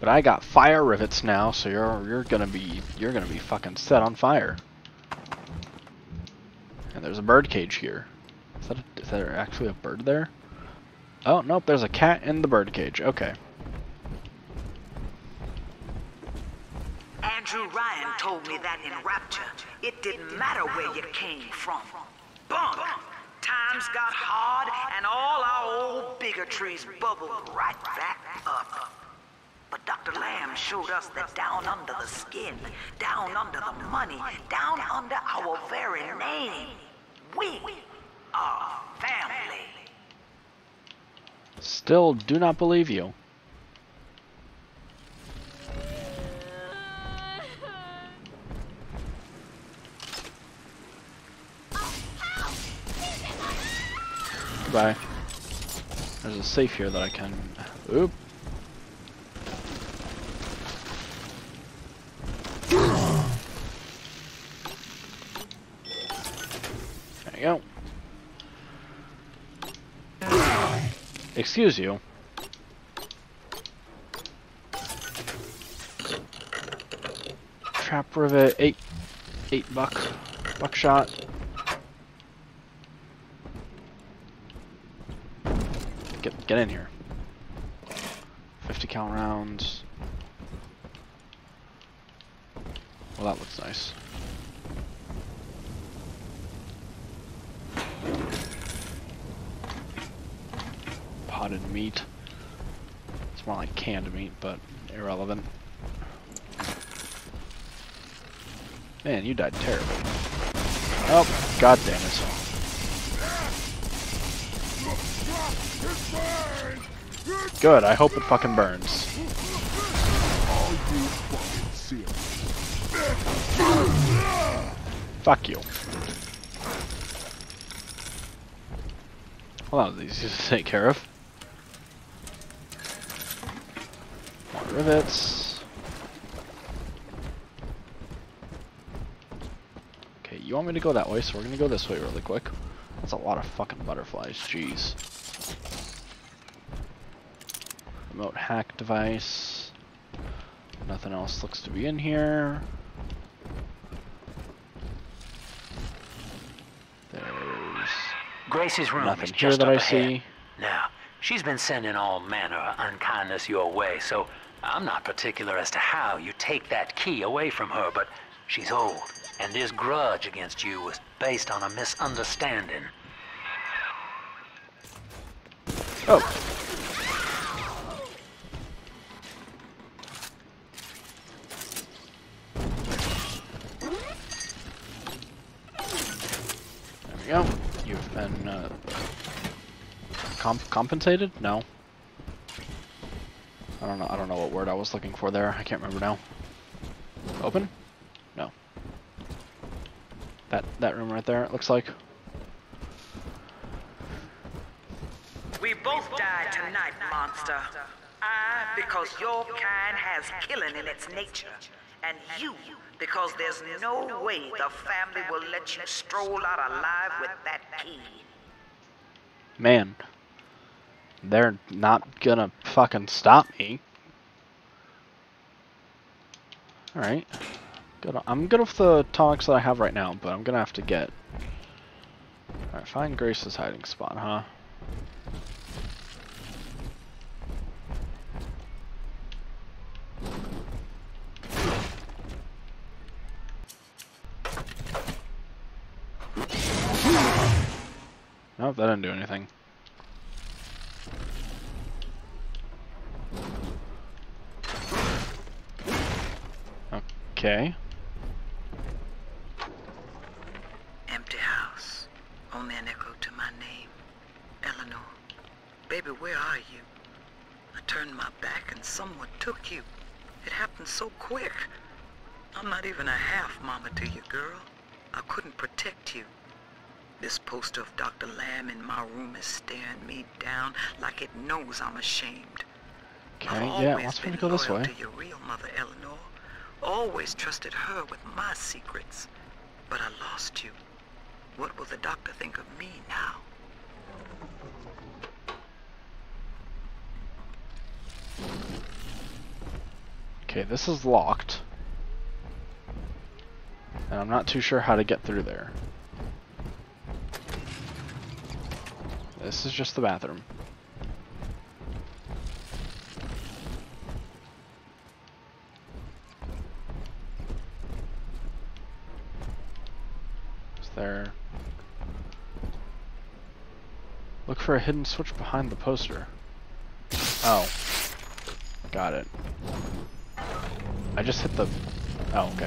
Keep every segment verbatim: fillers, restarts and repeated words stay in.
But I got fire rivets now, so you're you're gonna be you're gonna be fucking set on fire. And there's a bird cage here. Is that a, is there actually a bird there? Oh nope, there's a cat in the bird cage. Okay. Andrew Ryan told me that in Rapture, it didn't matter where you came from. Bunk! Times got hard, and all our old bigotries bubbled right back up. But Doctor Lamb showed us that down under the skin, down under the money, down under our very name, we are family. Still do not believe you. Goodbye. There's a safe here that I can... Oop. There you go. Excuse you. Trap rivet, eight, eight buck, buckshot. Get, get in here. fifty cal rounds. Well, that looks nice. Potted meat. It's more like canned meat, but irrelevant. Man, you died terribly. Oh, god damn it. Good, I hope it fucking burns. Fuck you. Well, that was easy to take care of. More rivets. Okay, you want me to go that way, so we're gonna go this way really quick. That's a lot of fucking butterflies, jeez. Remote hack device. Nothing else looks to be in here. There's Gracie's room nothing is here just that up I ahead. see. Now, she's been sending all manner of unkindness your way, so I'm not particular as to how you take that key away from her, but she's old, and this grudge against you was based on a misunderstanding. Oh. There we go. You've been uh, comp compensated? No. I don't know. I don't know what word I was looking for there. I can't remember now. Open? No. That that room right there. It looks like. We both died tonight, monster. I, because your kind has killing in its nature. And you, because there's no way the family will let you stroll out alive with that key. Man. They're not gonna fucking stop me. Alright. Good. I'm good with the tonics that I have right now, but I'm gonna have to get... Alright, find Grace's hiding spot, huh? Nope, that didn't do anything. Okay. Empty house. Only an echo to my name. Eleanor. Baby, where are you? I turned my back and someone took you. It happened so quick. I'm not even a half mama to you, girl. I couldn't protect you. This poster of Doctor Lamb in my room is staring me down like it knows I'm ashamed. Okay, I've yeah, always wants me to been go this loyal way. to your real mother, Eleanor. Always trusted her with my secrets. But I lost you. What will the doctor think of me now? Okay, this is locked. And I'm not too sure how to get through there. This is just the bathroom. Is there... Look for a hidden switch behind the poster. Oh. Got it. I just hit the... Oh, okay.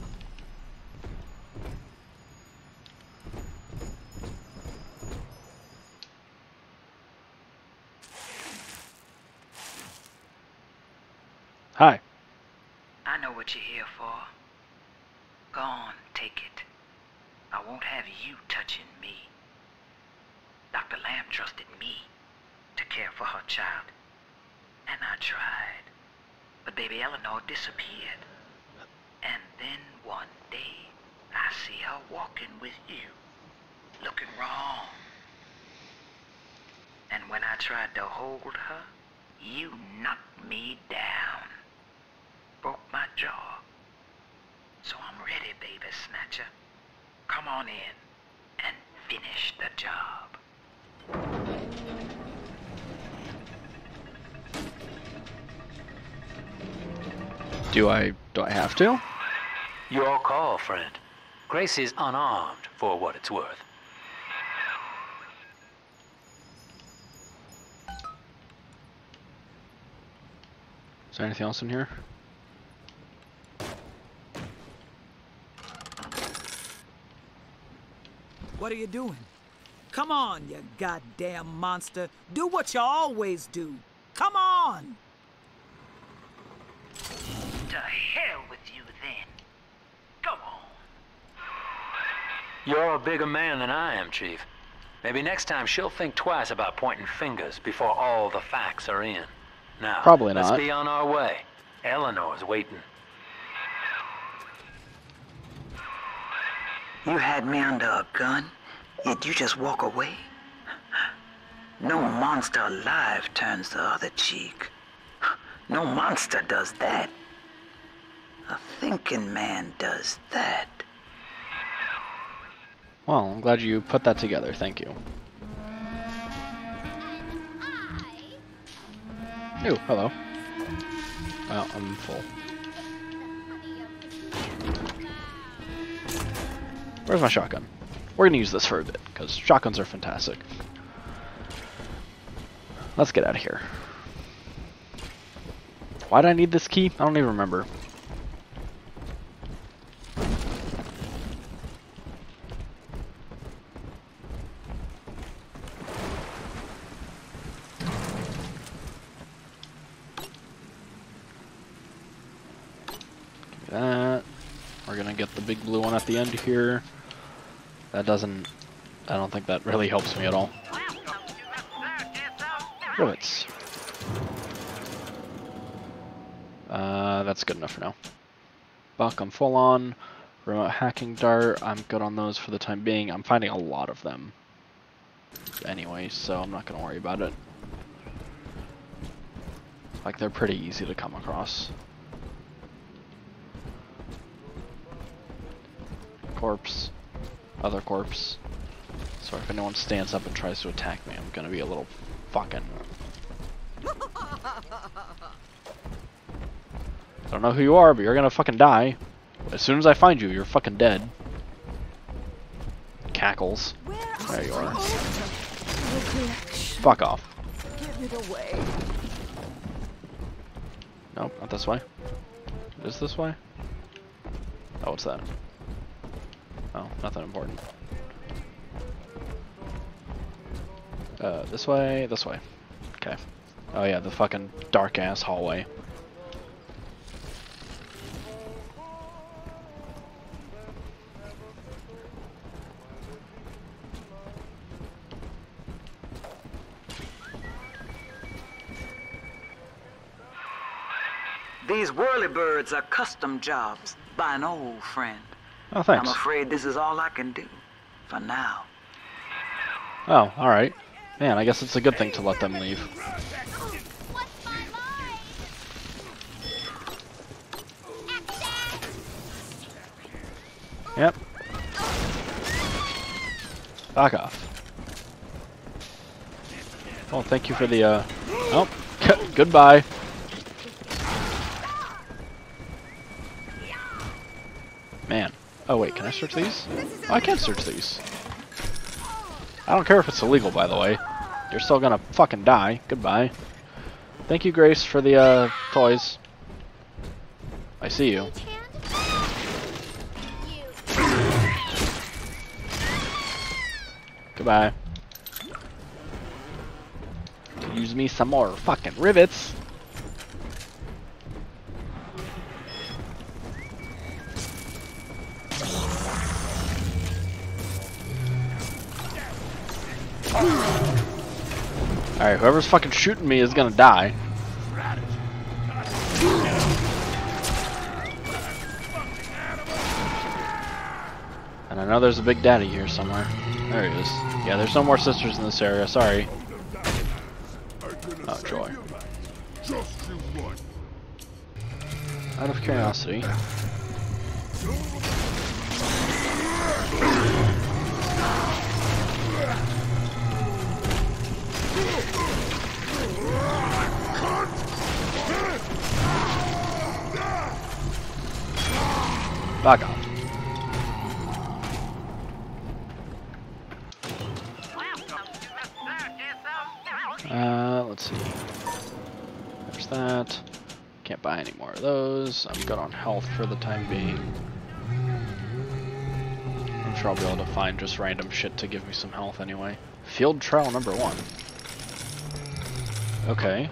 Hi. I know what you're here for. Go on, take it. I won't have you touching me. Doctor Lamb trusted me to care for her child. And I tried. But baby Eleanor disappeared. And then one day, I see her walking with you. Looking wrong. And when I tried to hold her, you knocked me down. Broke my jaw. So I'm ready, baby snatcher. Come on in and finish the job. Do I do I have to? Your call, friend. Gracie's unarmed, for what it's worth. Is there anything else in here? What are you doing? Come on, you goddamn monster. Do what you always do. Come on! To hell with you then. Go on. You're a bigger man than I am, Chief. Maybe next time she'll think twice about pointing fingers before all the facts are in. Now, Probably let's not. be on our way. Eleanor's waiting. You had me under a gun, yet you just walk away? No monster alive turns the other cheek. No monster does that. A thinking man does that. Well, I'm glad you put that together, thank you. Ooh, hello. Well, I'm full. Where's my shotgun? We're gonna use this for a bit, because shotguns are fantastic. Let's get out of here. Why did I need this key? I don't even remember. That. We're gonna get the big blue one at the end here. That doesn't... I don't think that really helps me at all. Rivets. Uh, that's good enough for now. Buck, I'm full on. Remote hacking dart, I'm good on those for the time being. I'm finding a lot of them anyway, so I'm not gonna worry about it. Like, they're pretty easy to come across. Corpse. Other corpse. So if anyone stands up and tries to attack me, I'm gonna be a little fucking... I don't know who you are, but you're gonna fucking die. As soon as I find you, you're fucking dead. Cackles. There you are. Fuck off. Give it away. Nope, not this way. It is this way? Oh, what's that? Oh, nothing important. Uh, this way, this way. Okay. Oh yeah, the fucking dark-ass hallway. These whirlybirds are custom jobs by an old friend. Oh, thanks. I'm afraid this is all I can do for now. Oh, alright. Man, I guess it's a good thing to let them leave. Yep. Back off. Well, thank you for the, uh... Oh, goodbye. Man. Oh, wait, can I search these? Oh, I can search these. I don't care if it's illegal, by the way. You're still gonna fucking die. Goodbye. Thank you, Grace, for the, uh, toys. I see you. Goodbye. Use me some more fucking rivets. Alright, whoever's fucking shooting me is gonna die. And I know there's a big daddy here somewhere. There he is. Yeah, there's no more sisters in this area, sorry. Oh, joy. Out of curiosity. Back off. Uh, let's see. There's that. Can't buy any more of those. I'm good on health for the time being. I'm sure I'll be able to find just random shit to give me some health anyway. Field trial number one. Okay.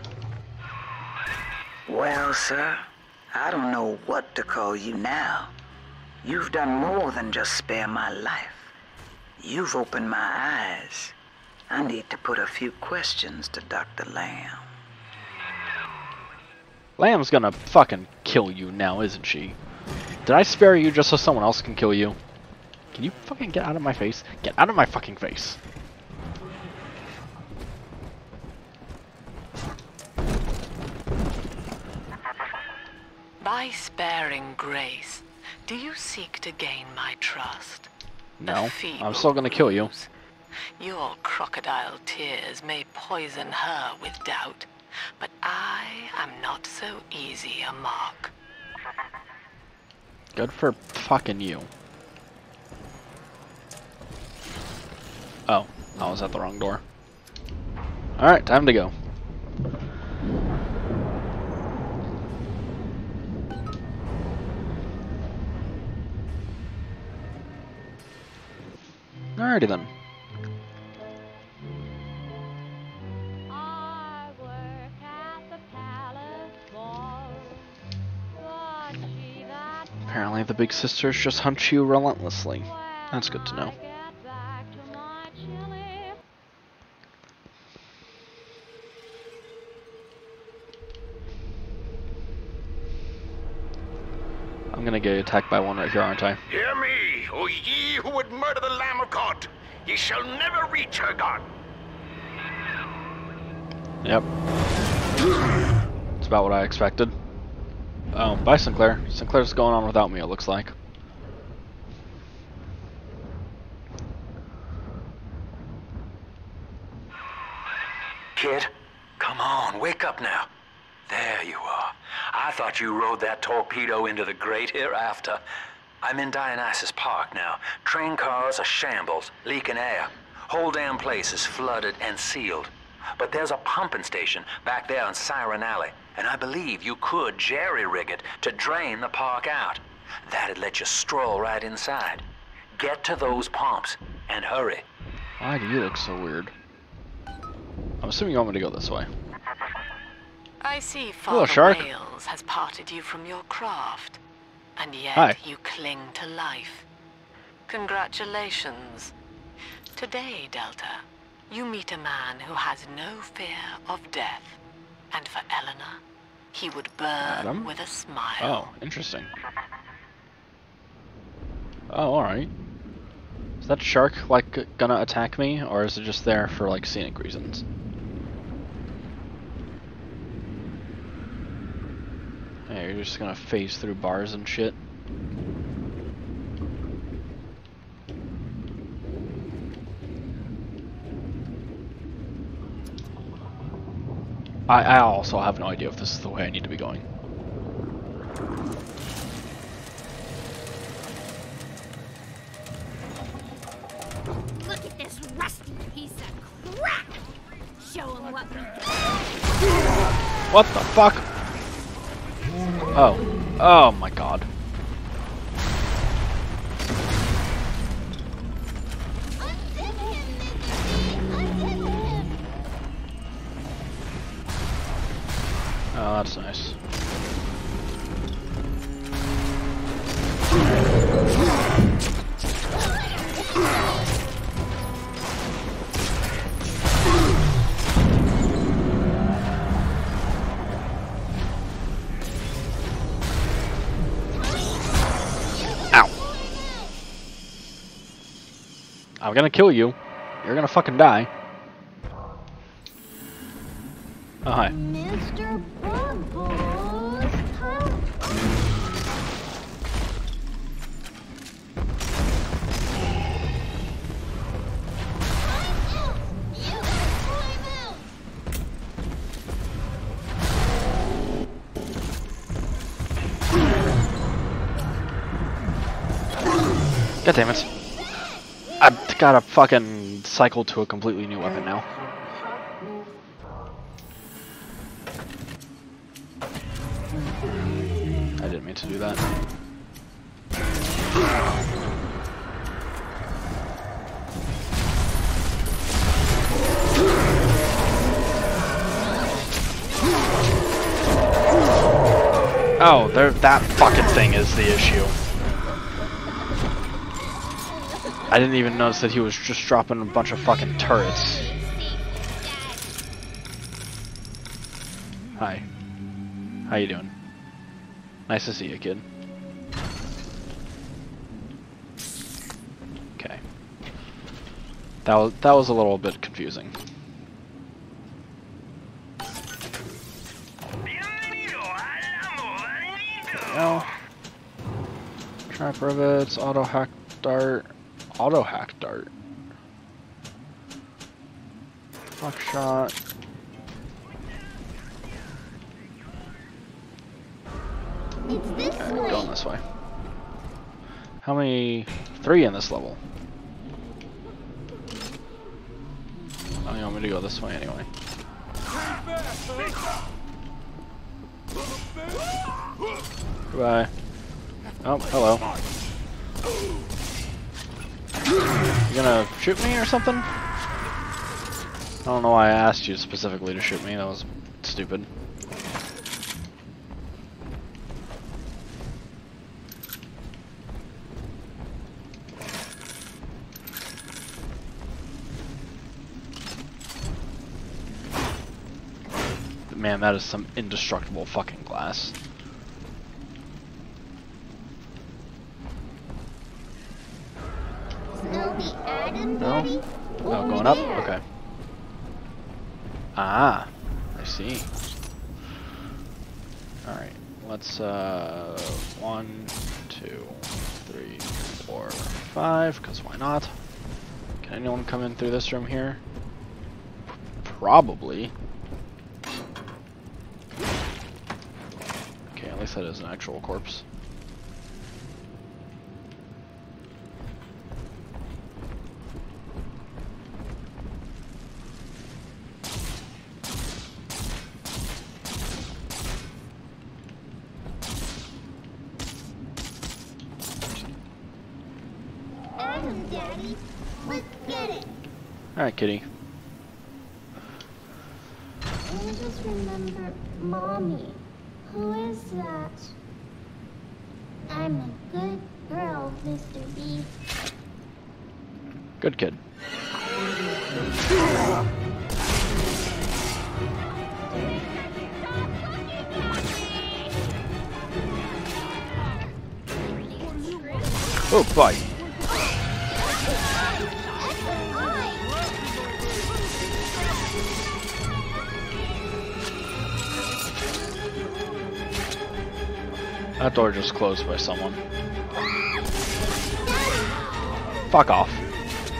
Well, sir, I don't know what to call you now. You've done more than just spare my life. You've opened my eyes. I need to put a few questions to Doctor Lamb. Lamb's gonna fucking kill you now, isn't she? Did I spare you just so someone else can kill you? Can you fucking get out of my face? Get out of my fucking face. By sparing Grace, do you seek to gain my trust? No, I'm still gonna kill you. Your crocodile tears may poison her with doubt, but I am not so easy a mark. Good for fucking you. Oh, I was at the wrong door. Alright, time to go. Alrighty then. Apparently the big sisters just hunt you relentlessly. That's good to know. I'm gonna get attacked by one right here, aren't I? Hear me, O ye who would murder the Lamb of God. Ye shall never reach her God. Yep. It's about what I expected. Oh, bye Sinclair. Sinclair's going on without me, it looks like. Kid, come on, wake up now. There you are. I thought you rode that torpedo into the great hereafter. I'm in Dionysus Park now. Train cars are shambles, leaking air. Whole damn place is flooded and sealed. But there's a pumping station back there in Siren Alley, and I believe you could jerry-rig it to drain the park out. That'd let you stroll right inside. Get to those pumps, and hurry. Why do you look so weird? I'm assuming you want me to go this way. I see Hello, Father shark. Wales has parted you from your craft, and yet Hi. you cling to life. Congratulations. Today, Delta, you meet a man who has no fear of death, and for Eleanor, he would burn Adam? with a smile. Oh, interesting. Oh, alright. Is that shark, like, gonna attack me, or is it just there for, like, scenic reasons? Hey, you're just gonna phase through bars and shit. I, I also have no idea if this is the way I need to be going. Look at this rusty piece of crap! Show him what we got. What the fuck? Oh. Oh my god. Oh, that's nice. Ow. I'm gonna kill you. You're gonna fucking die. Oh, hi. Mister Bubbles, huh? God damn it. I've gotta fucking cycle to a completely new weapon now. I didn't mean to do that. Oh, there, that fucking thing is the issue. I didn't even notice that he was just dropping a bunch of fucking turrets. Hi. How you doing? Nice to see you, kid. Okay. That was that was a little bit confusing. There we go. Trap rivets, auto hack dart, auto hack dart. Buckshot. It's this Okay, way. going this way. How many? Three in this level. Oh, you want me to go this way anyway? Goodbye. Oh, hello. You gonna shoot me or something? I don't know why I asked you specifically to shoot me. That was stupid. Man, that is some indestructible fucking glass. Snoopy Adam, No? Daddy? Oh, Over going up? there. Okay. Ah, I see. Alright, let's, uh, one, two, three, four, five, because why not? Can anyone come in through this room here? Probably. Okay, at least that is an actual corpse. Adam, Daddy, let's get it. Alright, kitty. I just remember Mommy. Who is that? I'm a good girl, Mister B. Good kid. Oh, boy. That door just closed by someone. Fuck off.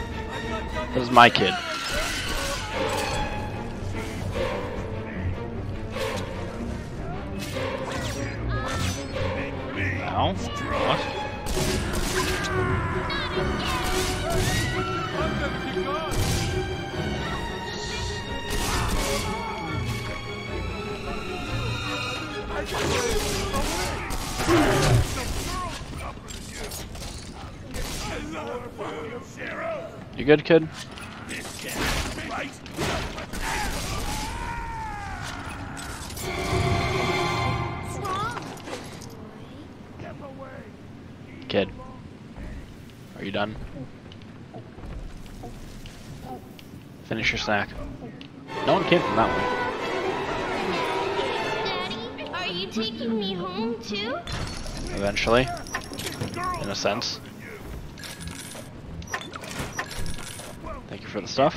This is my kid. Ow. What? You good, kid? Kid, are you done? Finish your snack. No one came from that way. Daddy, are you taking me home too? Eventually, in a sense. Thank you for the stuff.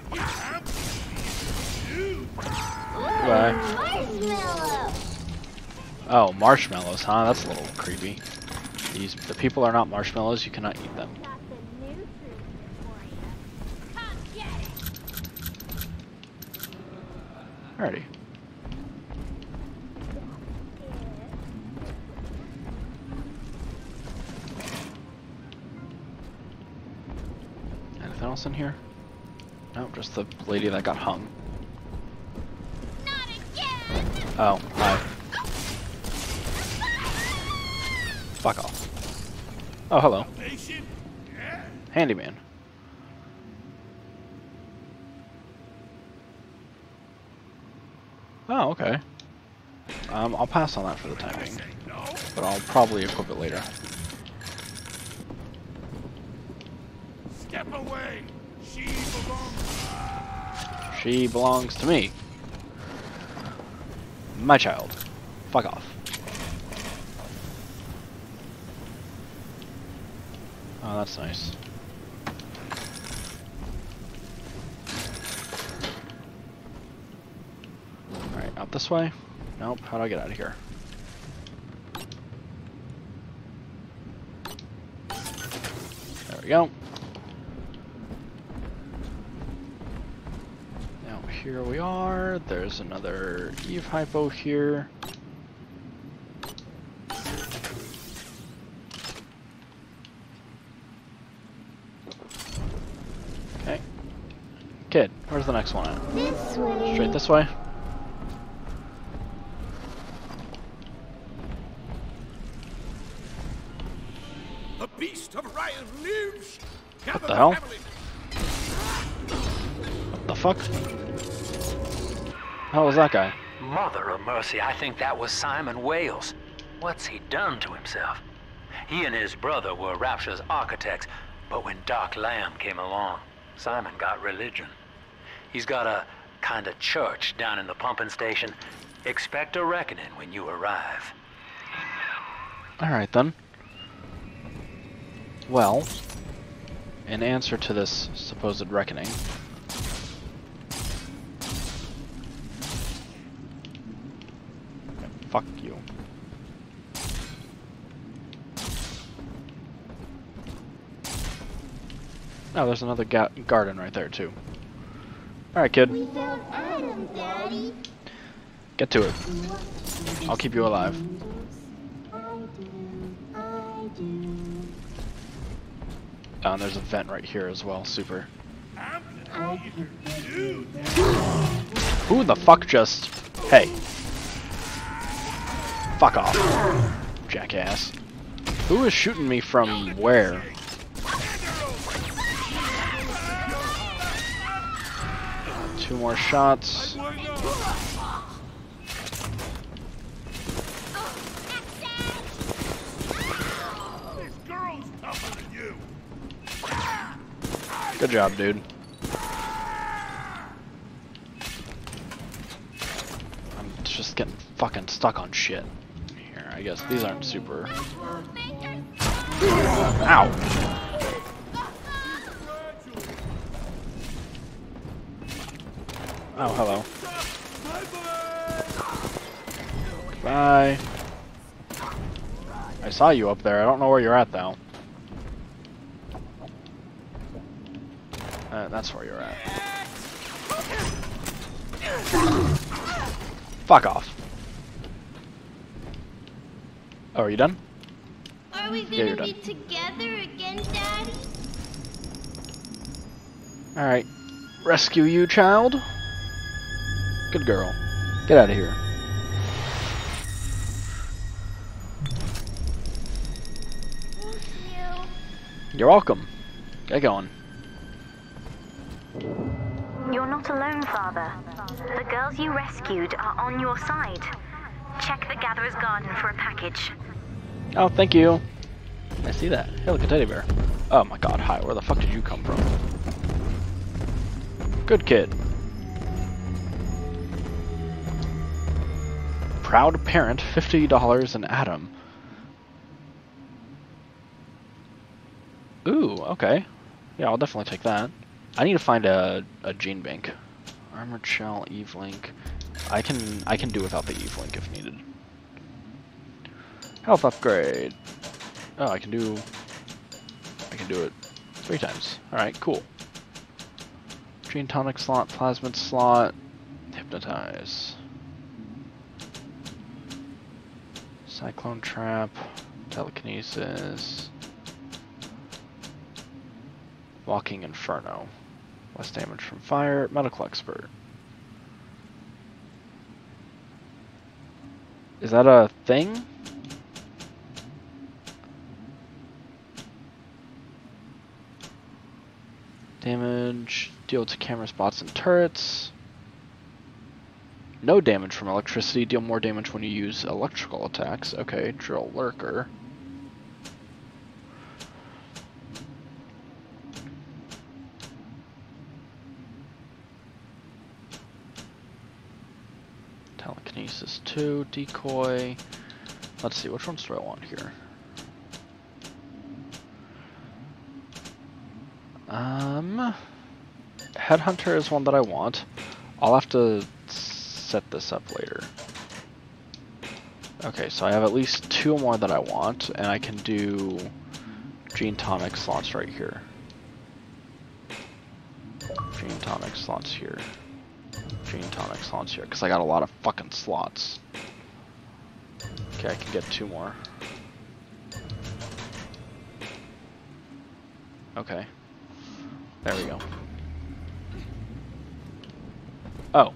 Goodbye. Marshmallow. Oh, marshmallows, huh? That's a little creepy. These the people are not marshmallows. You cannot eat them. Got the new fruit for you. Come get it. Alrighty. Anything else in here? No, just the lady that got hung. Not again. Oh, hi. Fuck off. Oh, hello. Handyman. Oh, okay. Um, I'll pass on that for the time being. But I'll probably equip it later. Step away. She belongs. She belongs to me. My child. Fuck off. Oh, that's nice. Alright, out this way? Nope, how do I get out of here? There we go. Now here we are. There's another Eve hypo here. Okay. Kid, where's the next one at? This way. Straight this way? The beast of Ryan lives. What the hell? What the fuck? How was that guy? Mother of mercy, I think that was Simon Wales. What's he done to himself? He and his brother were Rapture's architects, but when Doc Lamb came along, Simon got religion. He's got a kind of church down in the pumping station. Expect a reckoning when you arrive. Alright then. Well, in answer to this supposed reckoning, fuck you. Oh, there's another ga garden right there too. Alright, kid. We found Adam, Daddy. Get to it. I'll keep you alive. I do. I do. Oh, and there's a vent right here as well. Super. Who the fuck just... Hey. Fuck off. Jackass. Who is shooting me from where? Two more shots. Good job, dude. I'm just getting fucking stuck on shit. Here, I guess these aren't super... Ow! Oh, hello. Bye. I saw you up there. I don't know where you're at, though. Uh, that's where you're at. Fuck off. Oh, are you done? Are we Yeah, you're gonna be done. together again, Daddy? Alright. Rescue you, child. Good girl. Get out of here. Thank you. You're welcome. Get going. You're not alone, Father. The girls you rescued are on your side. Check the Gatherer's Garden for a package. Oh, thank you. I see that. Hey, look, a teddy bear. Oh my god, hi. Where the fuck did you come from? Good kid. Proud parent, fifty dollars an atom. Ooh, okay. Yeah, I'll definitely take that. I need to find a, a gene bank. Armored shell, Eve Link. I can I can do without the Eve Link if needed. Health upgrade. Oh, I can do I can do it three times. Alright, cool. Gene tonic slot, plasmid slot, hypnotize. Cyclone trap, telekinesis. Walking Inferno. Less damage from fire. Medical expert. Is that a thing? Damage. Deal to camera spots and turrets. No damage from electricity. Deal more damage when you use electrical attacks. Okay, drill lurker. Telekinesis two, decoy. Let's see, which ones do I want here? Um, Headhunter is one that I want. I'll have to set this up later. Okay, so I have at least two more that I want, and I can do gene tonic slots right here. Gene tonic slots here. Gene tonic slots here, because I got a lot of fucking slots. Okay, I can get two more. Okay. There we go. Oh.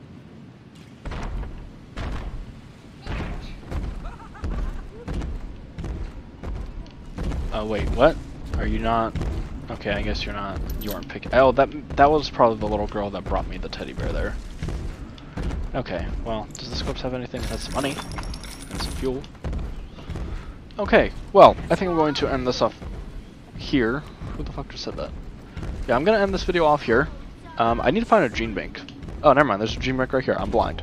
Oh wait, what? Are you not? Okay, I guess you're not. You weren't picking. Oh, that that was probably the little girl that brought me the teddy bear there. Okay, well, does this corpse have anything that has some money and some fuel? Okay, well, I think I'm going to end this off here. Who the fuck just said that? Yeah, I'm gonna end this video off here. Um, I need to find a gene bank. Oh, never mind. There's a gene bank right here. I'm blind.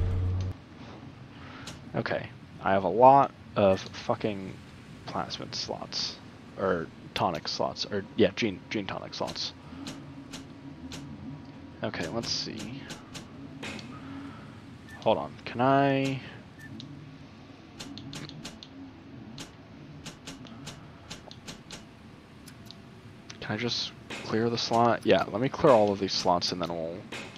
Okay, I have a lot of fucking plasmid slots, or tonic slots, or yeah, gene gene tonic slots. Okay, let's see. Hold on. Can I? Can I just clear the slot? Yeah, let me clear all of these slots and then we'll...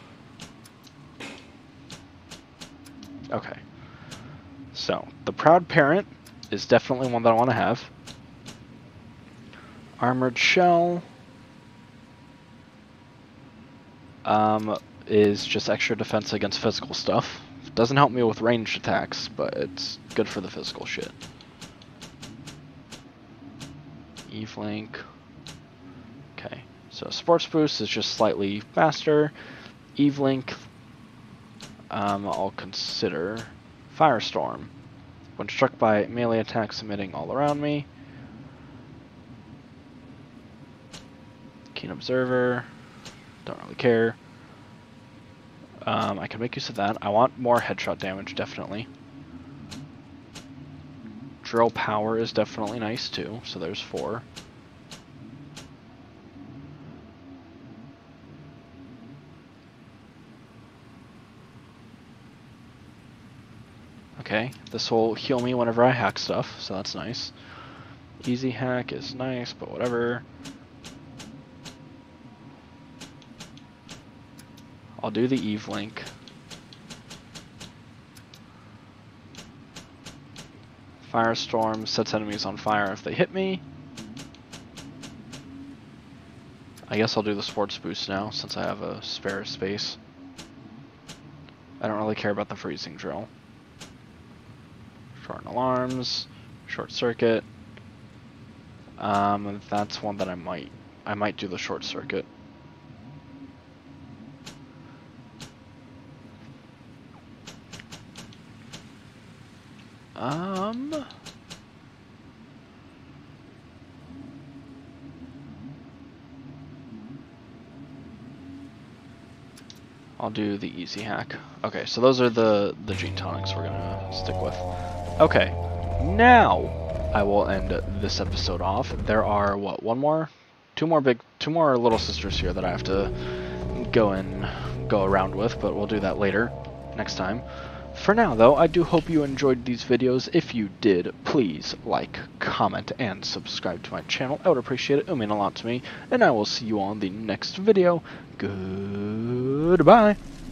Okay. So, the Proud Parent is definitely one that I want to have. Armored Shell um, is just extra defense against physical stuff. Doesn't help me with ranged attacks, but it's good for the physical shit. Eve Link. Okay, so Sports Boost is just slightly faster. Eve Link, um, I'll consider Firestorm. When struck by melee attacks emitting all around me. Keen Observer, don't really care. Um, I can make use of that. I want more headshot damage, definitely. Drill Power is definitely nice too, so there's four. Okay, this will heal me whenever I hack stuff, so that's nice. Easy hack is nice, but whatever. I'll do the Eve Link. Firestorm sets enemies on fire if they hit me. I guess I'll do the sports boost now, since I have a spare space. I don't really care about the freezing drill. Shorten alarms, short circuit. Um, that's one that I might, I might do the short circuit. Um... I'll do the easy hack. Okay, so those are the, the gene tonics we're gonna stick with. Okay, now I will end this episode off. There are, what, one more? Two more big, two more little sisters here that I have to go and go around with, but we'll do that later, next time. For now, though, I do hope you enjoyed these videos. If you did, please like, comment, and subscribe to my channel. I would appreciate it. It would mean a lot to me. And I will see you on the next video. Goodbye.